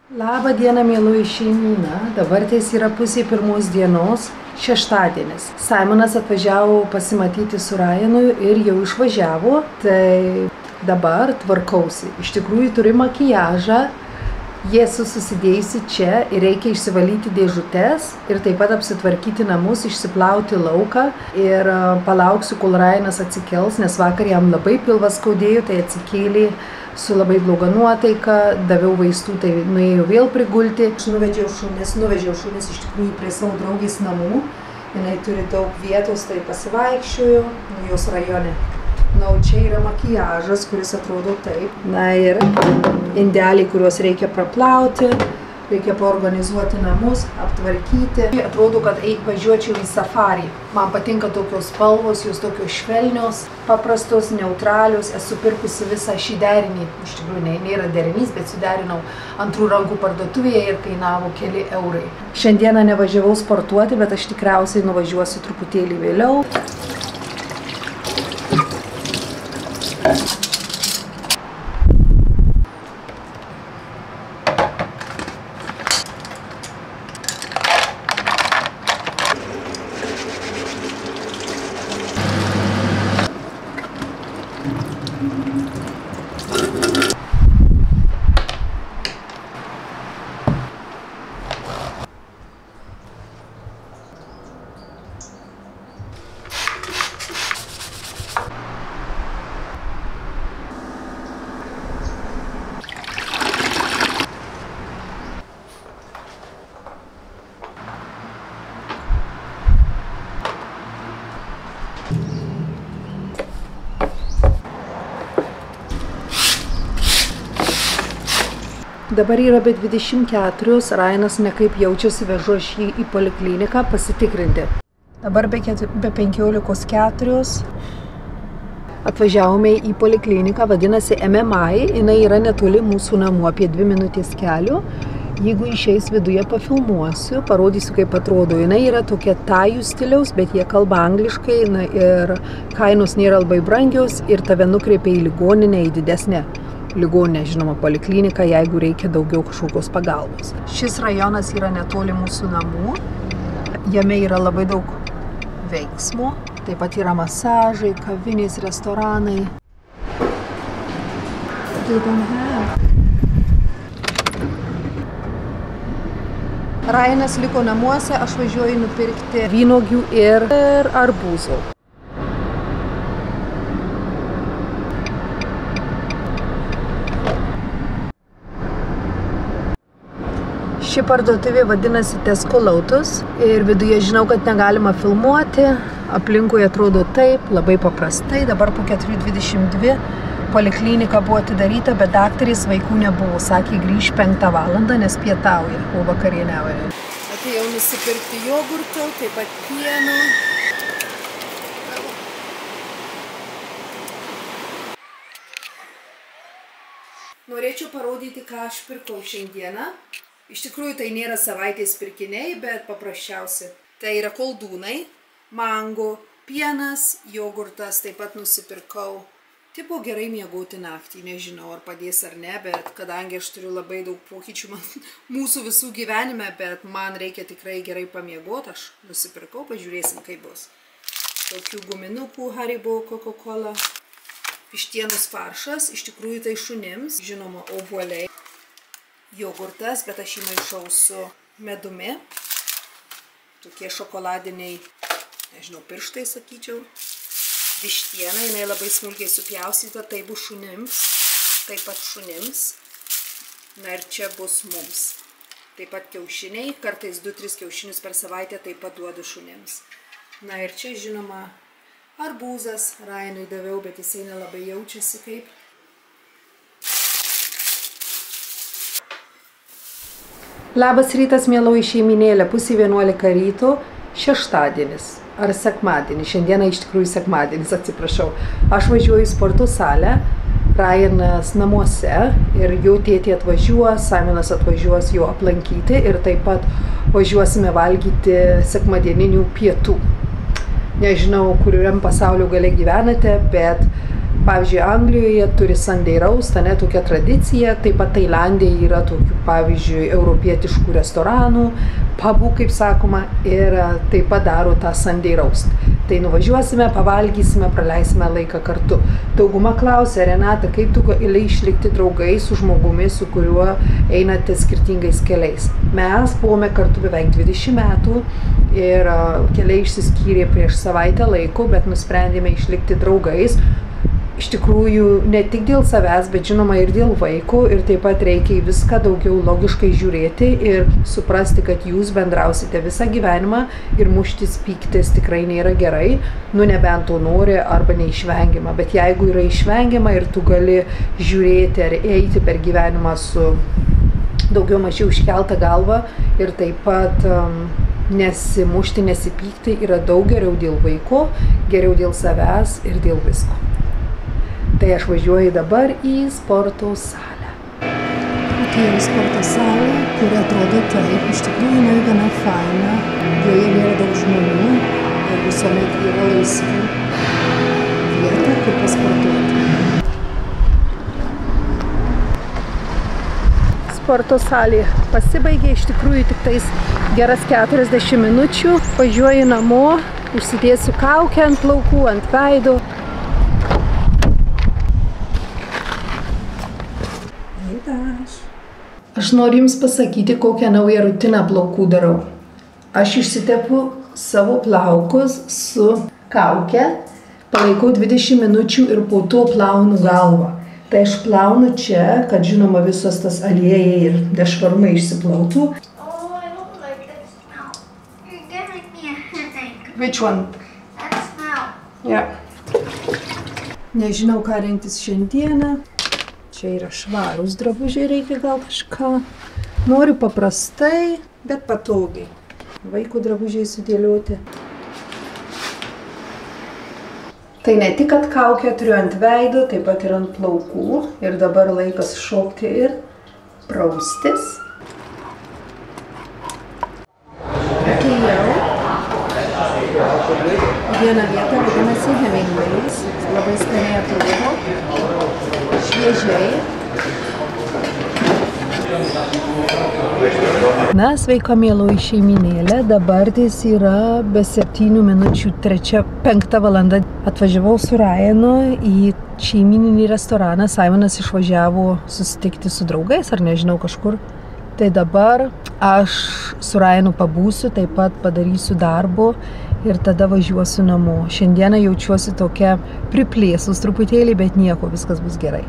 Labą dieną, mėlyji šeimyna. Dabar yra pusė pirmos dienos, šeštadienis. Simonas atvažiavo pasimatyti su Ryanu ir jau išvažiavo, tai dabar tvarkausi. Iš tikrųjų turiu makiažą, jie susidėjusi čia ir reikia išsivalyti dėžutes ir taip pat apsitvarkyti namus, išsiplauti lauką ir palauksiu, kol Ryanas atsikels, nes vakar jam labai pilvas skaudėjo, tai atsikėlė su labai bloga nuotaika, daviau vaistų, tai nuėjau vėl prigulti. Aš nuvežiau šunis iš tikrųjų prie savo draugės namų. Jinai turi daug vietos, tai pasivaikščioju jos rajone. Na, čia yra makiažas, kuris atrodo taip. Na ir indeliai, kuriuos reikia praplauti, reikia paorganizuoti namus, aptvarkyti. Atrodo, kad važiuočiau į safarį. Man patinka tokios spalvos, jos tokios švelnios, paprastos, neutralios. Esu pirkusi visą šį derinį. Iš tikrųjų, nėra derinys, bet suderinau antrų rankų parduotuvėje ir kainavo keli eurai. Šiandieną nevažiavau sportuoti, bet aš tikriausiai nuvažiuosiu truputėlį vėliau. Dabar yra be 24, Ryanas nekaip jaučiasi, vežu aš jį į polikliniką pasitikrinti. Dabar be 15:04 atvažiavome į polikliniką, vadinasi MMI, jinai yra netoli mūsų namų, apie 2 minutės kelio. Jeigu išeis viduje, pafilmuosiu, parodysiu, kaip atrodo. Jinai yra tokia tajų stiliaus, bet jie kalba angliškai, na, ir kainos nėra labai brangios ir tave nukreipia į ligoninę, į didesnę ligoninę, žinoma, polikliniką, jeigu reikia daugiau kažkokios pagalbos. Šis rajonas yra netoli mūsų namų, jame yra labai daug veiksmų, taip pat yra masažai, kavinės, restoranai. Ryanas liko namuose, aš važiuoju nupirkti vynuogių ir arbūzų. Ši parduotuvė vadinasi Tesco Lotus ir viduje žinau, kad negalima filmuoti, aplinkui atrodo taip, labai paprastai. Dabar po 4:22 poliklinika buvo atidaryta, bet daktarės vaikų nebuvo, sakė grįš 5 valandą, nes pietauja, o vakarieniauja. Atėjau nusipirkti jogurto, taip pat pieno. Norėčiau parodyti, ką aš pirkau šiandieną. Iš tikrųjų, tai nėra savaitės pirkiniai, bet paprasčiausi. Tai yra koldūnai, mango, pienas, jogurtas, taip pat nusipirkau. Tipo gerai miegoti naktį, nežinau, ar padės ar ne, bet kadangi aš turiu labai daug pokyčių mūsų visų gyvenime, bet man reikia tikrai gerai pamiegoti, aš nusipirkau, pažiūrėsim, kaip bus. Tokių guminukų, Haribo, Coca-Cola. Vištienos faršas, iš tikrųjų tai šunims, žinoma, obuoliai. Jogurtas, bet aš jį maišau su medumi. Tokie šokoladiniai, nežinau, pirštai, sakyčiau. Vištiena, jinai labai smulkiai supjaustyta, tai bus šunims, taip pat šunims. Na ir čia bus mums. Taip pat kiaušiniai, kartais 2-3 kiaušinius per savaitę taip pat duodu šunims. Na ir čia, žinoma, arbūzas, Ryanui daviau, bet jisai nelabai jaučiasi kaip. Labas rytas, mėloji šeiminėlė, 10:11 ryto, šeštadienis ar sekmadienis. Šiandieną iš tikrųjų sekmadienis, atsiprašau. Aš važiuoju į sporto salę, Ryanas namuose ir jo tėtė atvažiuos, Simonas atvažiuos jo aplankyti ir taip pat važiuosime valgyti sekmadieninių pietų. Nežinau, kuriam pasaulio gale gyvenate, bet Pavyzdžiui, Anglijoje turi Sunday roast, ne tokia tradicija, taip pat Tailandė yra tokių, pavyzdžiui, europietiškų restoranų, pubų, kaip sakoma, ir taip pat daro tą Sunday roast. Tai nuvažiuosime, pavalgysime, praleisime laiką kartu. Dauguma klausia, Renata, kaip tu gali išlikti draugai su žmogumi, su kuriuo einate skirtingais keliais. Mes buvome kartu beveik 20 metų ir keliai išsiskyrė prieš savaitę laiko, bet nusprendėme išlikti draugais. Iš tikrųjų, ne tik dėl savęs, bet žinoma ir dėl vaiko, ir taip pat reikia į viską daugiau logiškai žiūrėti ir suprasti, kad jūs bendrausite visą gyvenimą ir muštis, pyktis tikrai nėra gerai, nebent to nori arba neišvengiama, bet jeigu yra išvengiama ir tu gali žiūrėti ar eiti per gyvenimą su daugiau mažiau iškeltą galvą ir taip pat nesimušti, nesipykti, yra daug geriau dėl vaiko, geriau dėl savęs ir dėl visko. Tai aš važiuoju dabar į sporto salę. Atėjau į sporto salę, kuri atrodo taip, iš tikrųjų jinai gana faina, joje nėra daug žmonių ir visuomet yra laisvų vietų, kur pasportuoti. Sporto salė pasibaigė, iš tikrųjų tik tais geras 40 minučių. Važiuoju namo, užsidėsiu kaukę ant plaukų, ant veido. Aš noriu Jums pasakyti, kokią naują rutiną plaukų darau. Aš išsitepu savo plaukus su kauke, palaikau 20 minučių ir po to plaunu galvą. Tai aš plaunu čia, kad žinoma visos tas aliejai ir nešvarumai išsiplautų. Oh, I don't like that smell. You're giving me a headache. Which one? That smell. Yeah. Nežinau, ką rinktis šiandieną. Čia yra švarūs drabužiai, reikia gal kažką. Noriu paprastai, bet patogiai. Vaiko drabužiai sudėlioti. Tai ne tik, kad kaukę turiu ant veido, taip pat ir ant plaukų. Ir dabar laikas šokti ir praustis. Atėjau. Viena vieta vadinasi Hemingway's. Labai skaniai atrodo. Šviežiai. Na, sveika, mėloji šeiminėlė. Dabar tais yra be 7 minučių 5 valanda. Atvažiavau su Ryanu į šeimininį restoraną. Simonas išvažiavo susitikti su draugais, ar nežinau kažkur. Tai dabar aš su Ryanu pabūsiu, taip pat padarysiu darbo ir tada važiuosiu namo. Šiandieną jaučiuosi tokia priplėsus truputėlį, bet nieko, viskas bus gerai.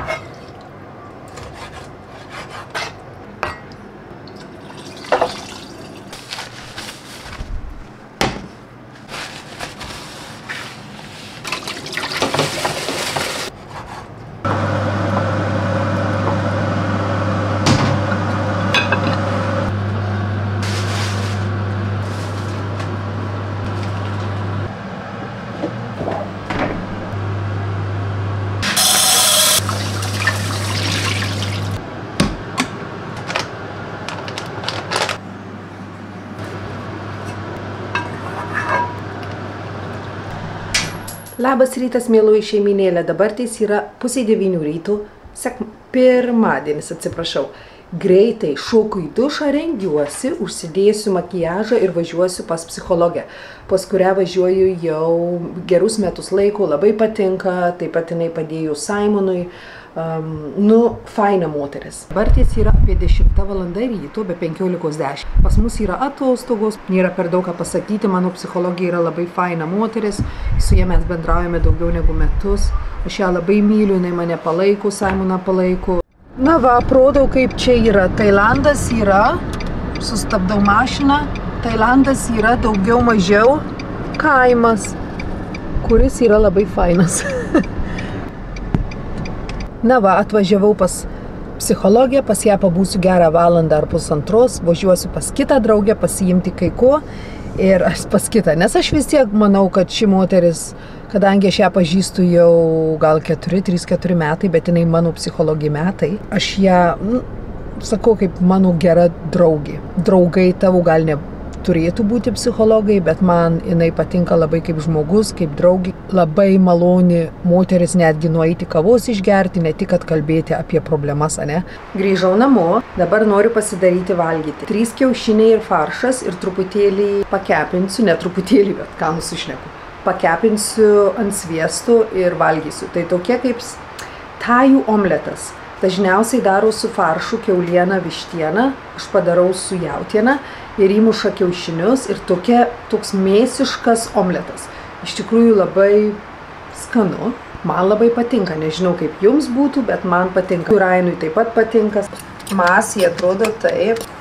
Labas rytas, mėloji šeiminėlė. Dabar tais yra 8:30 ryto, pirmadienis, atsiprašau. Greitai šoku į dušą, rengiuosi, užsidėsiu makiažą ir važiuosiu pas psichologę, pas kurią važiuoju jau gerus metus laiko, labai patinka, taip pat jinai padėjo Simonui. Faina moteris. Dabar ties yra apie 10 valanda ryto, be 15:10. Pas mus yra atostogos, nėra per daug ką pasakyti, mano psichologija yra labai faina moteris, su ja mes bendraujame daugiau negu metus. Aš ją labai myliu, jinai mane palaiko, Simoną palaiko. Na va, aprodau, kaip čia yra. Tailandas yra, sustabdau mašiną, Tailandas yra daugiau mažiau kaimas, kuris yra labai fainas. Na va, atvažiavau pas psichologę, pas ją pabūsiu gerą valandą ar pusantros, važiuosiu pas kitą draugę, pasiimti kai ko ir aš pas kitą. Nes aš vis tiek manau, kad ši moteris, kadangi aš ją pažįstu jau gal 3-4 metai, bet jinai mano psichologija metai, aš ją, sakau, kaip mano gera draugė. Draugai tavo gal ne turėtų būti psichologai, bet man jinai patinka labai kaip žmogus, kaip draugė. Labai maloni moteris netgi nueiti kavos išgerti, ne tik kalbėti apie problemas, ane? Grįžau namo, dabar noriu pasidaryti valgyti. 3 kiaušiniai ir faršas ir truputėlį pakepinsiu, ne truputėlį, bet ką nusišneku. Pakepinsiu ant sviesto ir valgysiu. Tai tokie kaip tajų omletas. Dažniausiai darau su faršu kiauliena, vištiena, aš padarau su jautiena ir įmuša kiaušinius ir toks mėsiškas omletas. Iš tikrųjų labai skanu, man labai patinka, nežinau kaip jums būtų, bet man patinka. Rainui taip pat patinka. Masė atrodo taip.